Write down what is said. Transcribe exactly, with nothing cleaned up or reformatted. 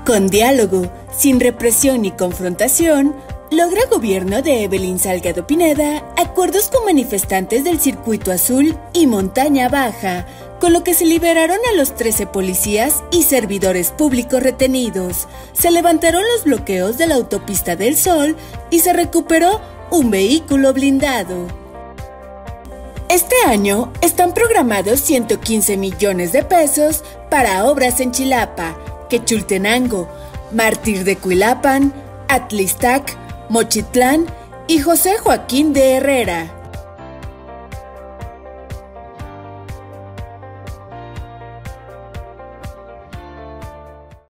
Con diálogo, sin represión ni confrontación, logra gobierno de Evelyn Salgado Pineda acuerdos con manifestantes del Circuito Azul y Montaña Baja, con lo que se liberaron a los trece policías y servidores públicos retenidos, se levantaron los bloqueos de la Autopista del Sol y se recuperó un vehículo blindado. Este año están programados ciento quince millones de pesos para obras en Chilapa, Quechultenango, Mártir de Cuilapan, Atlistac, Mochitlán y José Joaquín de Herrera.